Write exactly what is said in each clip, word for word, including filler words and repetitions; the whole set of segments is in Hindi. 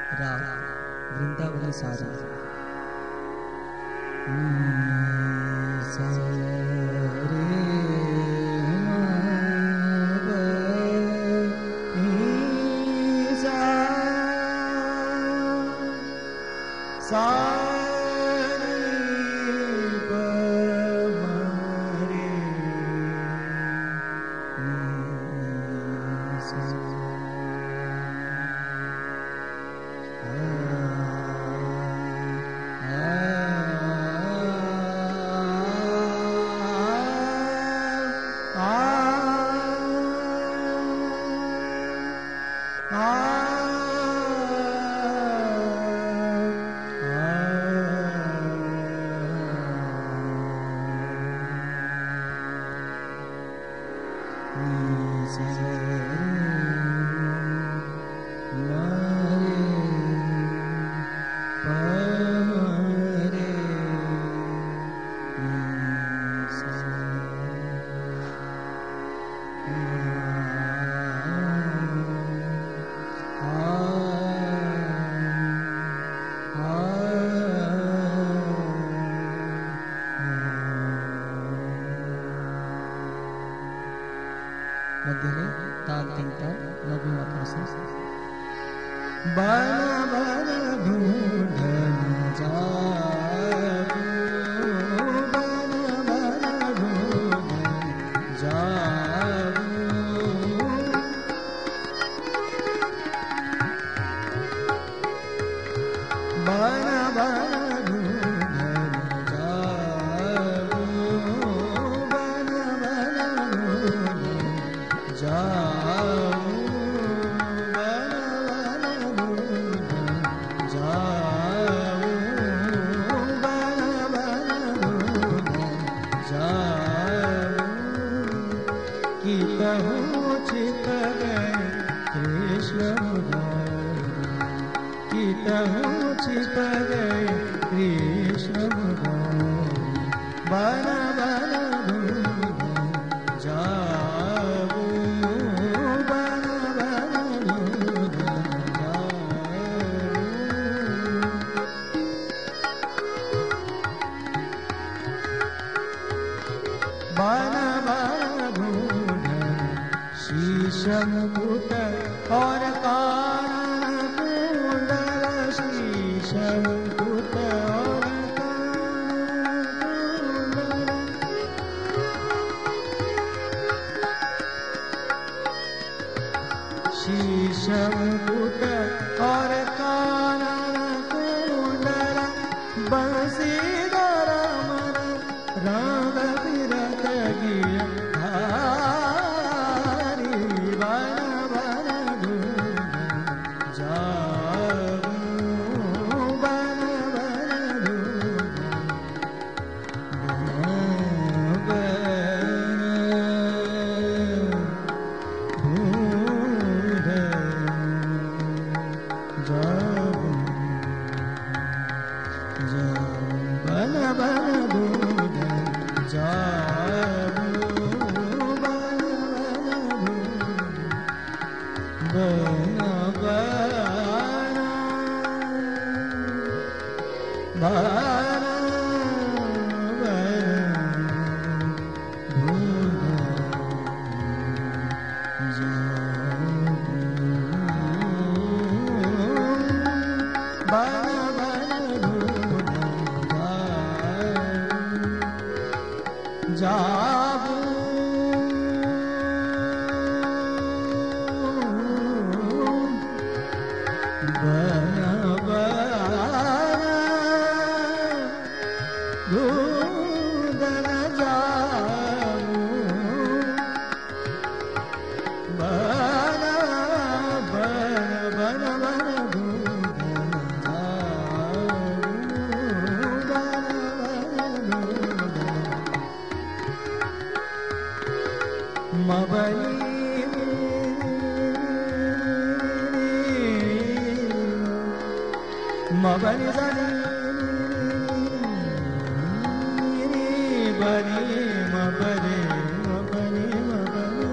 राग वृंदावनी साजा।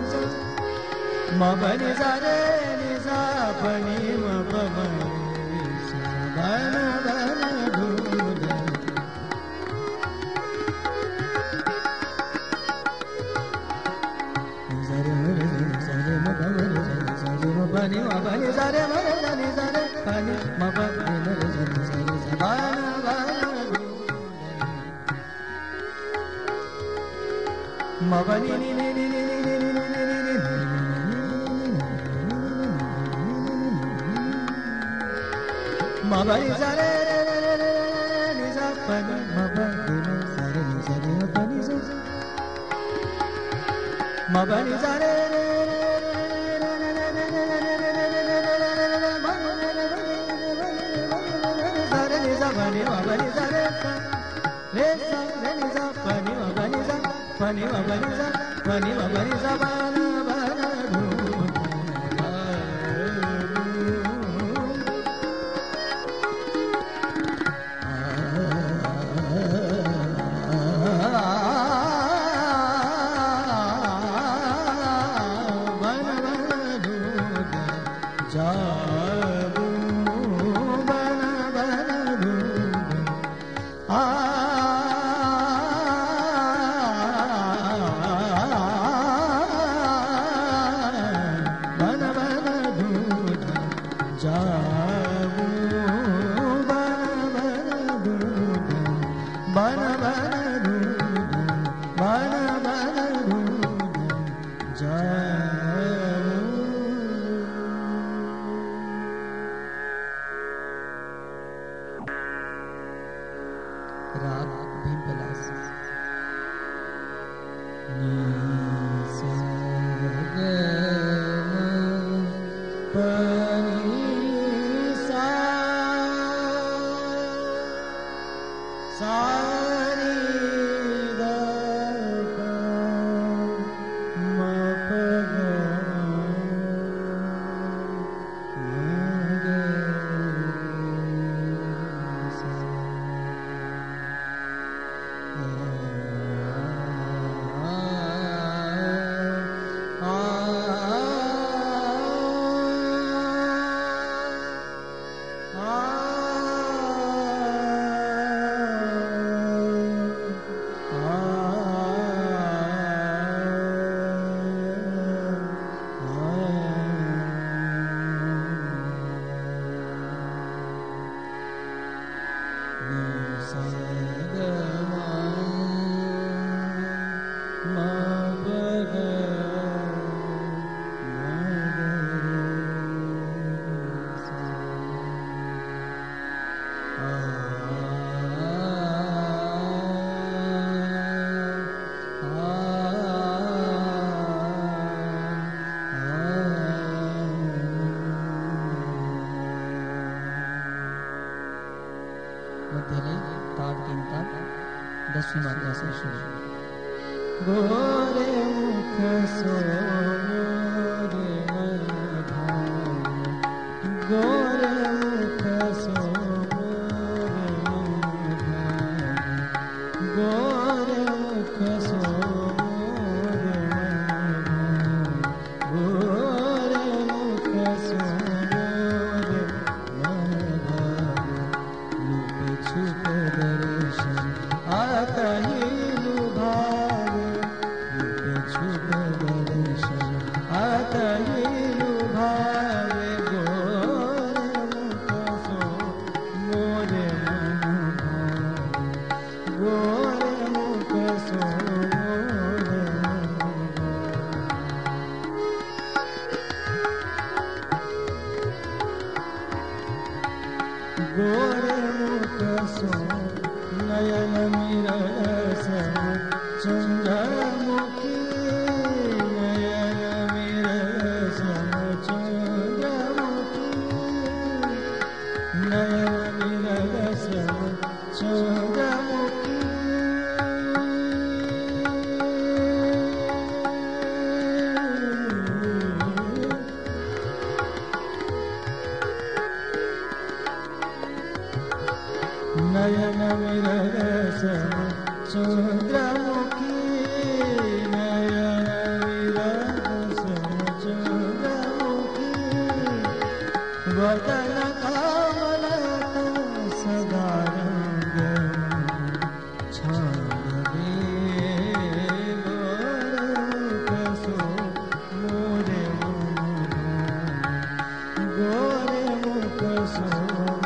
म बनि सा रे नि सा पनि म प म pani ma pani sa re ma re sa ni sa re pani ma pa ni ma re sa ni sa re sa ba na ba na ma pa ni ni ni ni ni ni ni ni ni ni ma pa ni sa re re re re re ni sa pa ni ma pa ni ma sa re ni sa re ma pa ni sa ma pa ni sa re re pani ma pani sa re sa re sa re ni sa pani ma pani sa pani ma pani sa pani ma pani sa ba na ba na du राग भीमपलास नी सा ग म प नी सा सा नी द प म प ग म ग सा दसवीं मात्रा से शुरू। गोरे मुख सो मोरे मन भाव, गोरे मुख सो मोरे मन भाव, गोरे मुख सो मोरे मन भाव, गोरे मुख सो मोरे मन भाव, लुप छुप दर्शन आतहि लुभावे, लुप छुप दर्शन आतहि लुभावे, गोरे मुख सो मोरे मन भाव, गोरे मुख सो मोरे मन भाव, गोरे मुख सो नयन मिरस चंद्रमुखी, नयन मिरस चंद्रमुखी, नयन मिरस चंद्रमुखी, नयन विरस चंद्रमुखी, नयन विरस चंद्रमुखी, वदन कमलता सदा रंग छावे, गोरे मुख सो मोरे मन भाव, गोरे मुख सोर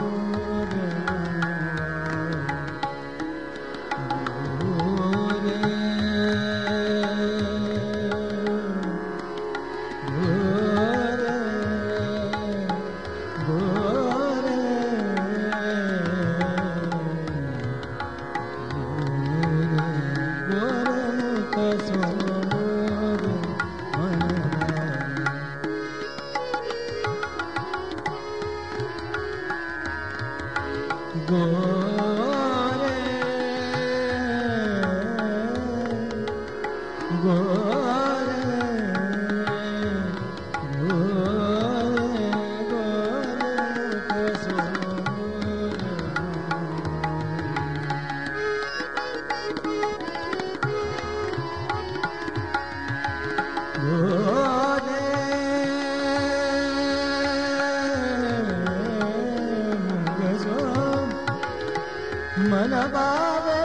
मन भावे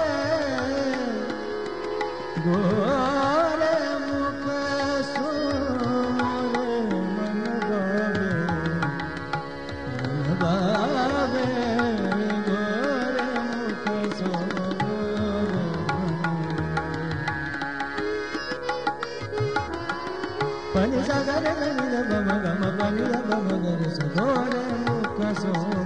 गोरे मुख सोर मन भावे मन भावे गोरे मुख सोर पनि सागर गनि गम गम पनि गम गरि गोरे मुख सोर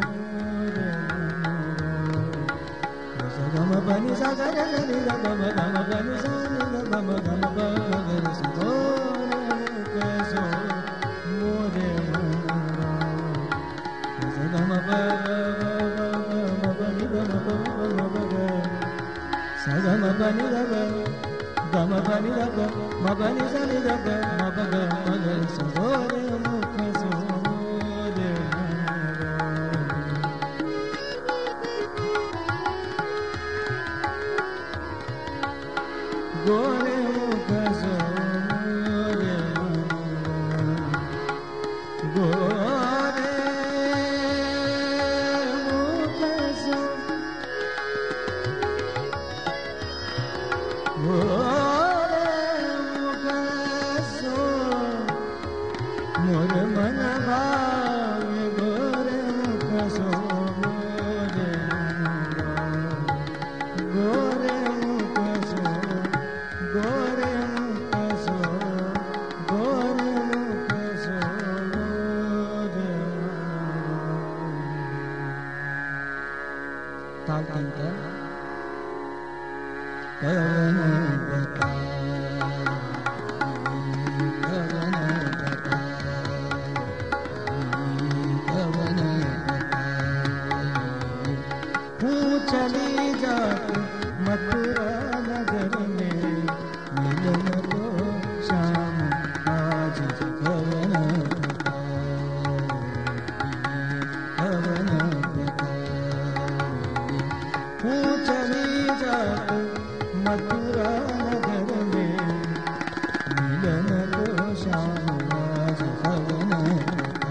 गम पनि सागर गनि गम गम पनि सानि गम गम गरि गोरे मुख सोर मोरे गम पनि गम गम सगम पनि गम गम पनि गम म पनि सानि गम गम गरि गोरे मुख सोर गोरे मुख सोर गोरे मुख सोर गोरे मुख सोर मोर मन भावे गोरे मुख सोर गोरे मुख सोर गोरे मुख सोर गोरे मुख सोर ताल तीन का कवन बता कवन बता कवन बता तू चली जात मथुरा नगर में मिलन को शाम आज कवन बता कवन बता तू चली जात मथुरा नगर में मिलन को शाम आज कवन बता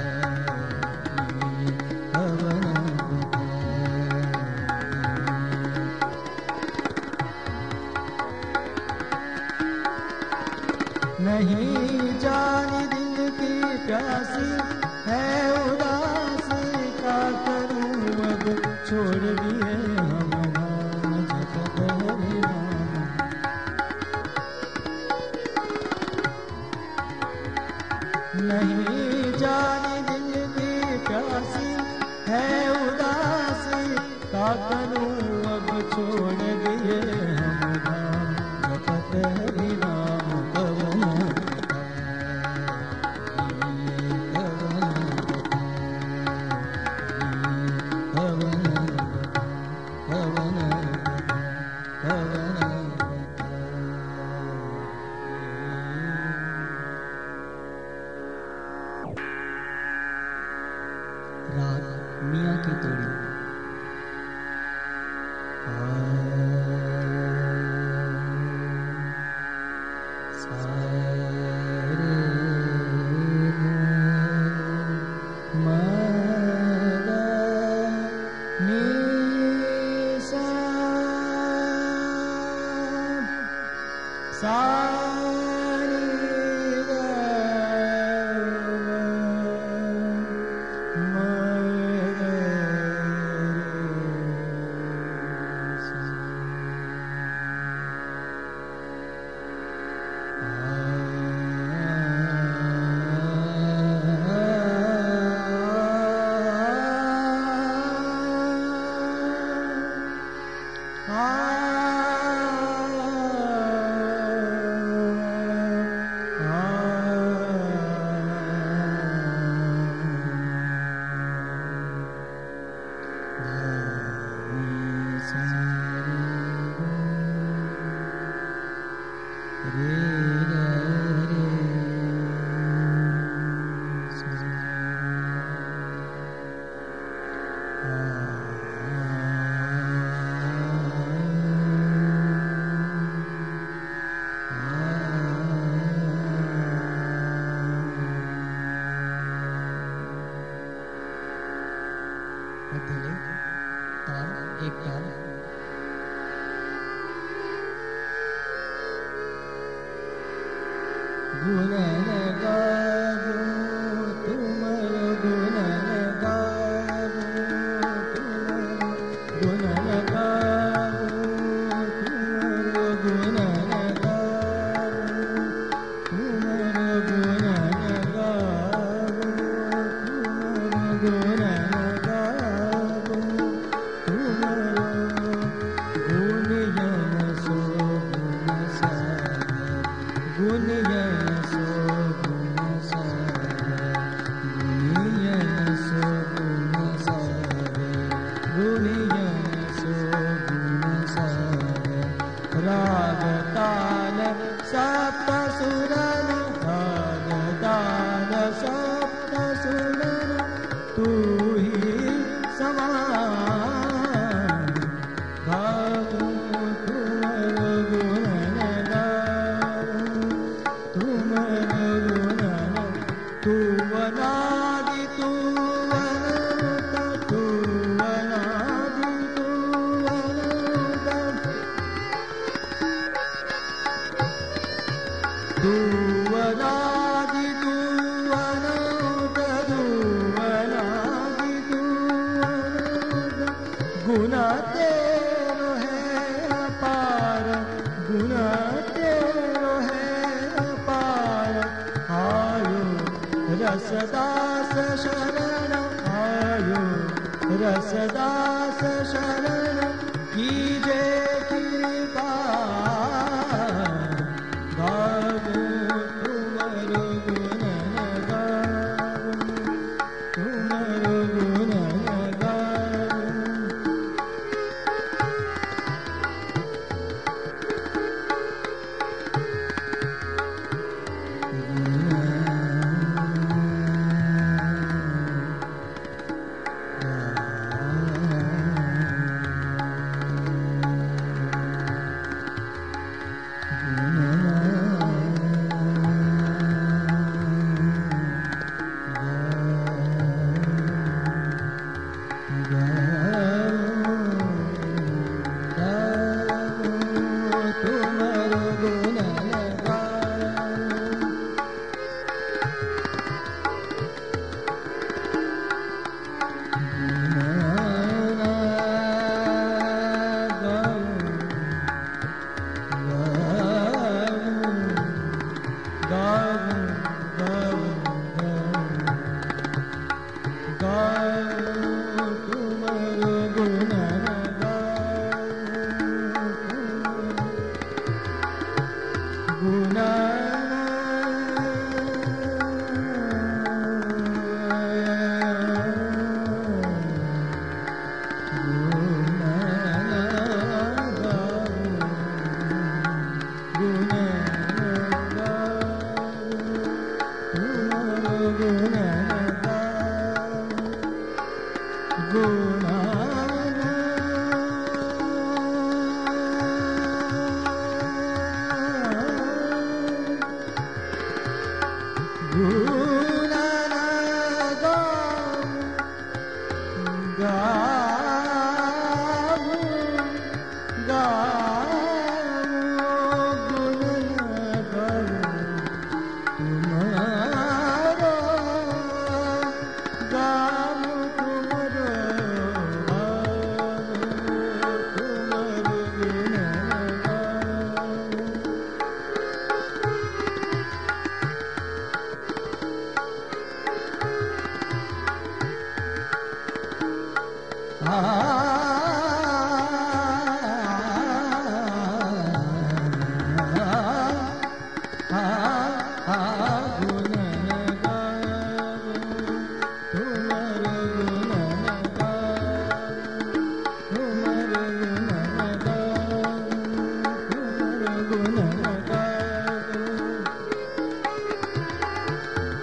कवन बता नहीं जानी दिल की प्यासी है उदासी का करूं अब छोड़ दिए हम जगत हरि नाम नहीं जानी दिल की प्यासी है उदासी का करूं अब छोड़ दिए हम जगत हरि नाम कवन रात मियाँ की तोड़ी सारी मध्यले ताल एक ताल गुण गावो तुमरो गुण गावो तुमरो गुण गावो तुमरो गुण गावो तुमरो गुण गावो तुमरो गुण गावो तुमरो गुण यन सो गुण सागर गुण यन सो गुण सागर गुण यन सो गुण सागर गुण यन सो गुण सागर राग ताल सप्त सुरन राग ताल सप्त सुरन तू ही समान गावो तुमरो गुण गावो तुमरो गुण तू अनादि तू अनंत तू अनादि तू अनंत तू अनादि तू अनंत तू अनादि तू अनंत गुण तेरो है अपार गुण तेरो है अपार आयो रसदास शरण आयो रसदास शरण कीजे कृपा गावो तुमरो गुण गावो तुमरो गुण गावो तुमरो गुण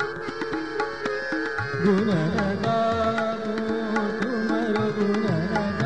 गुण गावो तुमरो गुण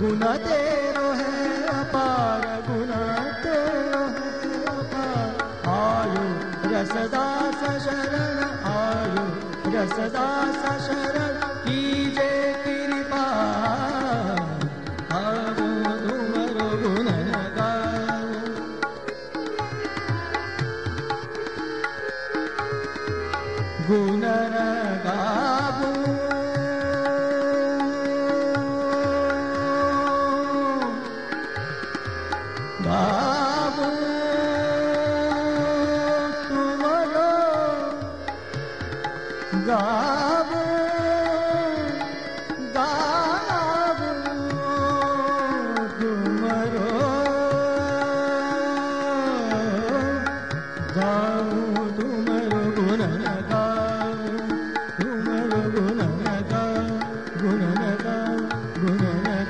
गुना तेरो है अपार, गुना तेरो है अपार। आयु रसदास शरण, आयु रसदास शरण कीजे कृपा। गावो तुमरो गुण गावो, गुण गावो गावो तुमरो गावो गावो तुमरो गावो तुमरो गुण गावो, तुमरो गुण गावो, गुण गावो, गुण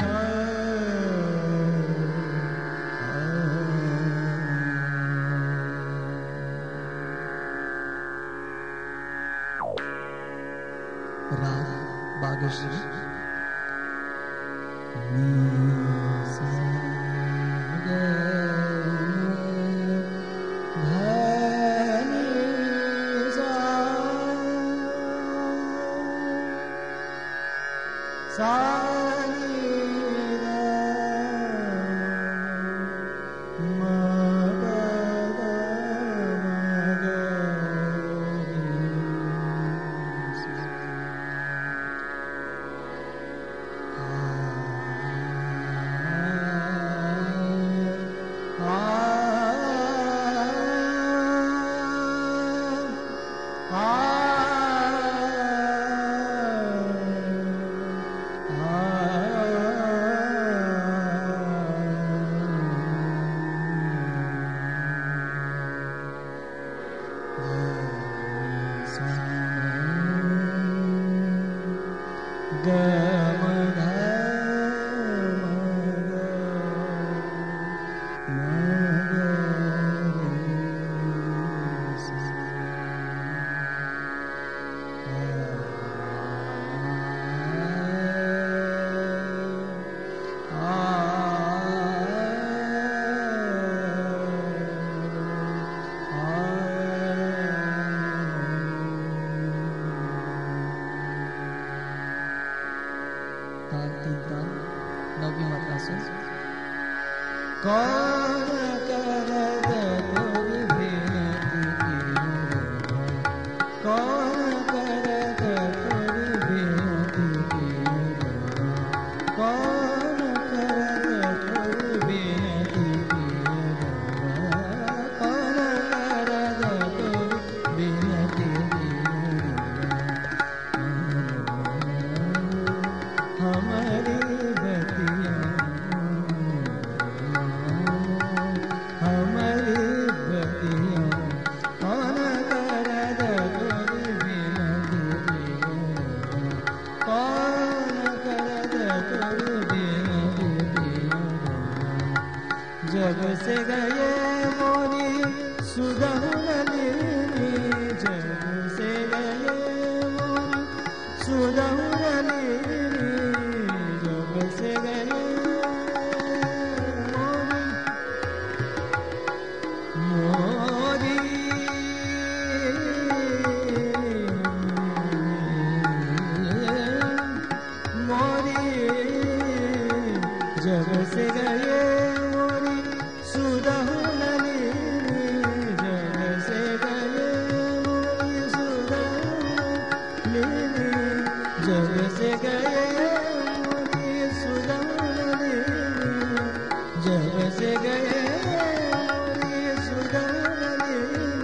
राग बागेश्वरी। नौवीं मात्रा से कौन करत तोरी बेनती कीरो, कौन करत तोरी बेनती कीरो, कौन करत तोरी बेनती कीरो, कौन करत तोरी बेनती कीरो। हमारी बतिया हमारी बतिया कौन करत तोरी बेनती कीरो, कौन करत तोरी बेनती कीरो। जब से गए मोरी सुदहुरनी, जब से गए मोरी सुदहुरनी, जब से गए मोरी मोरी मोरी, जब से गए मोरी सुदहुरनी, जब से गए मोरी सुदहुरनी, जब से गए मोरी सुदहुरनी, जब से गए मोरी सुदहुरनी।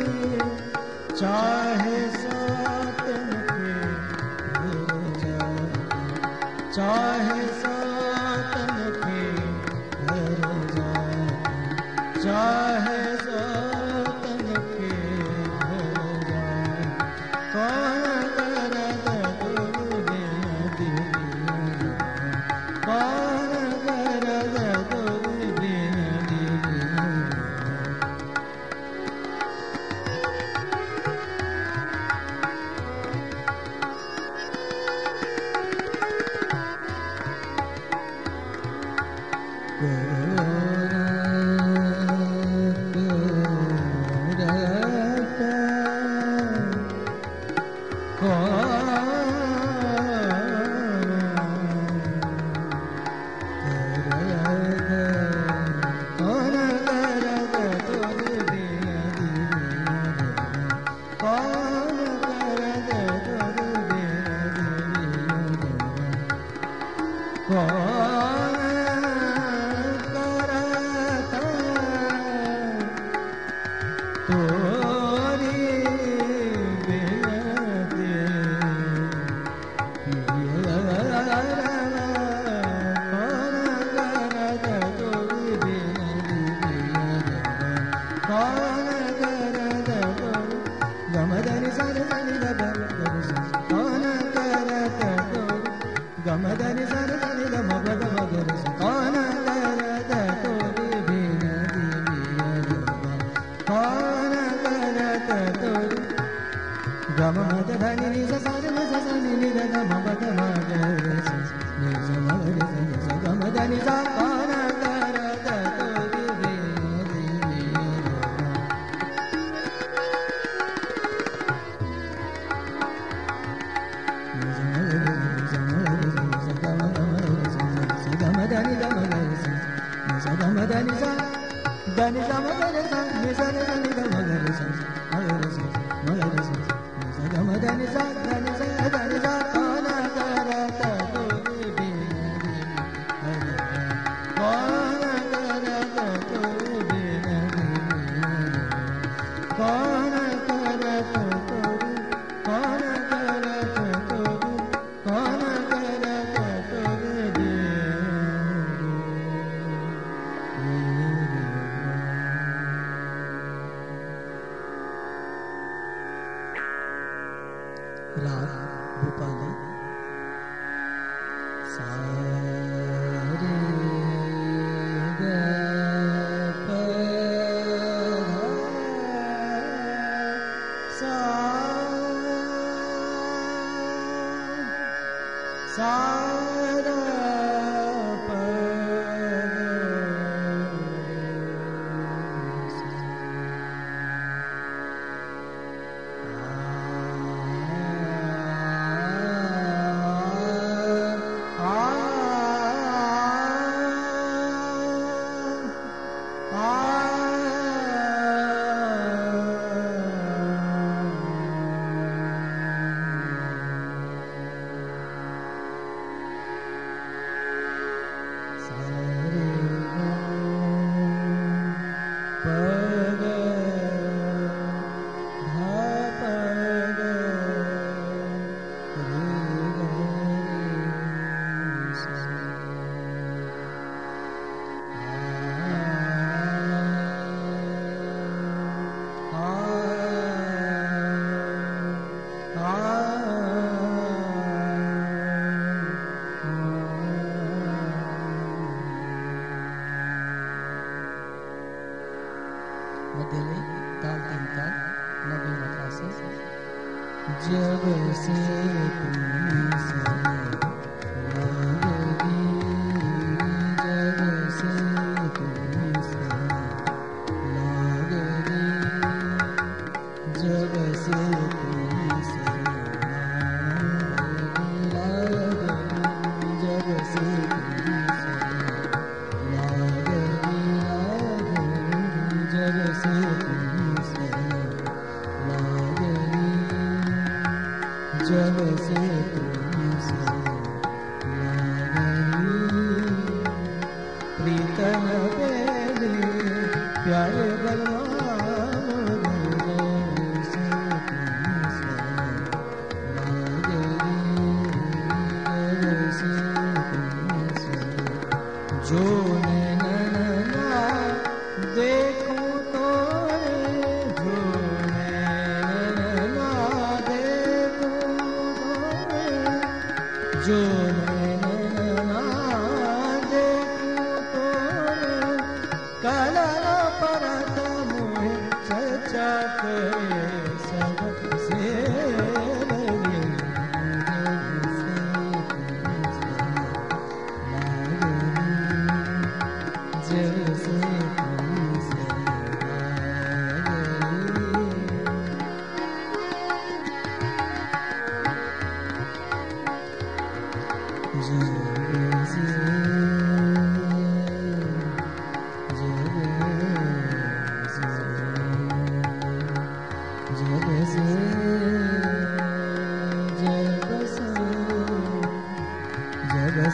चाहे सातन के घर जाए, चाहे सातन के घर जाए, चाहे सातन के घर जाए। कौन करत तोरी बेनती कीरो, कौन करत तोरी बेनती कीरो।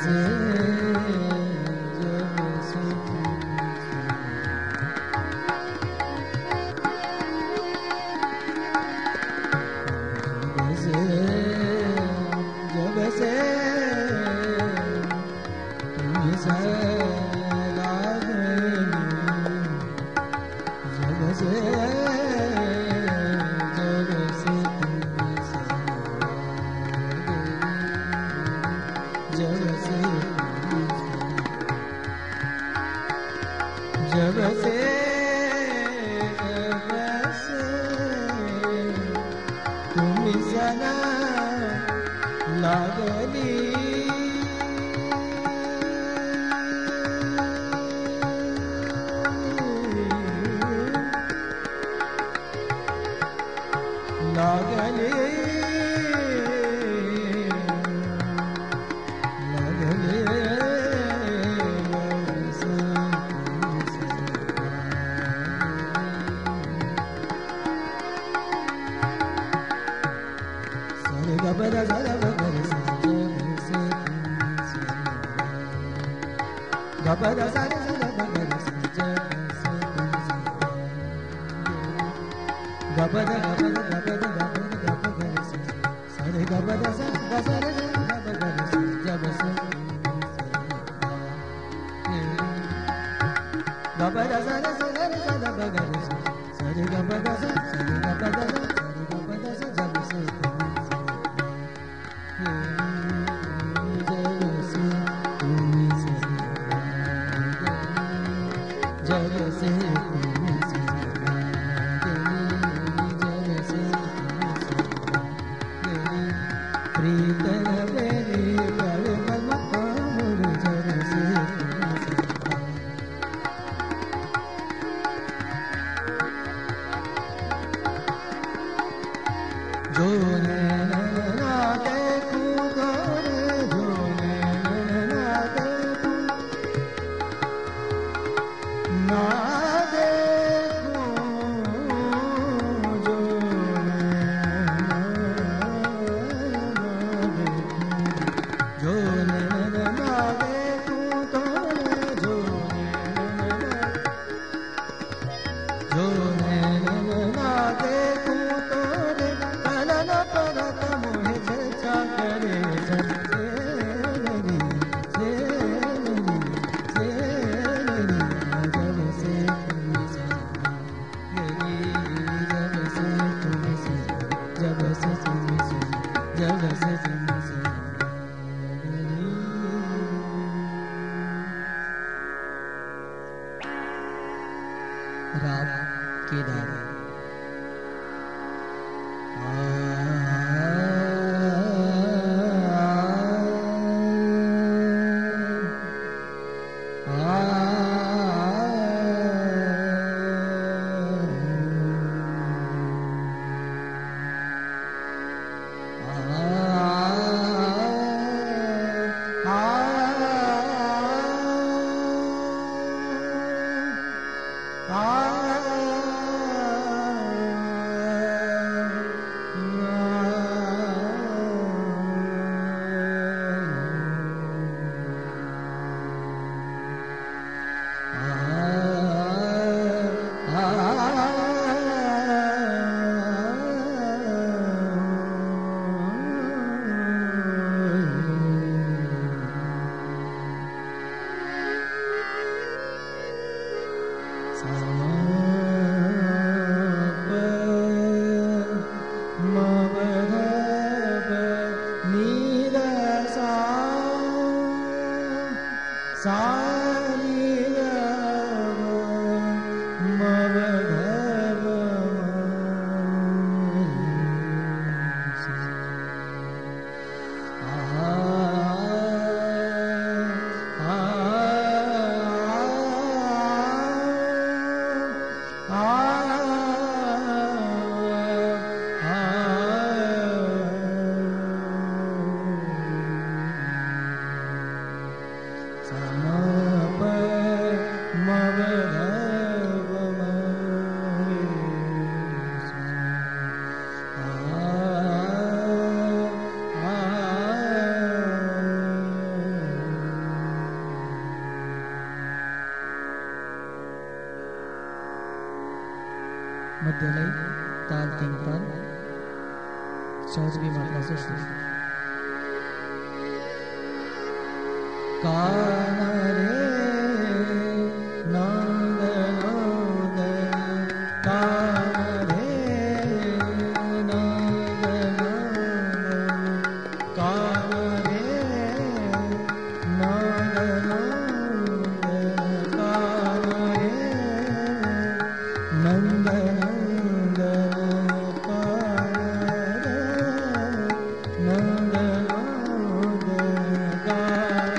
से जब से जब से तुम सा जब से जब से जब से जब से तुम सना लागली लागले लागले सरे गबदा सरे गबदा गबदा सरे गबदा गबदा सरे गबदा सरे जब से गबदा सरे सरे सरे गबदा सरे गबदा जब से जब से जो नैना देखूं तोरे जो नैना देखूं ना देखूं जो नैना देखूं जो नैना देखूं तोरे जो नैना जो नैना देखूं तोरे परत मोहे चर्चा करे जब से लगी से लगी से लगी जब से तुम से लगी जब से तुम से जब से तुम से जब से तुम से लगी रात के दादा मध्य लय, ताल तीन ताल, सहज भी मात्रा से शुरू। कान रे नाद नाद, कान रे नाद नाद, कान रे नाद नाद, कान रे नंद नंद, कान रे नंद नंद, कान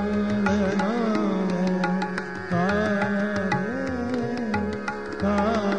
Ah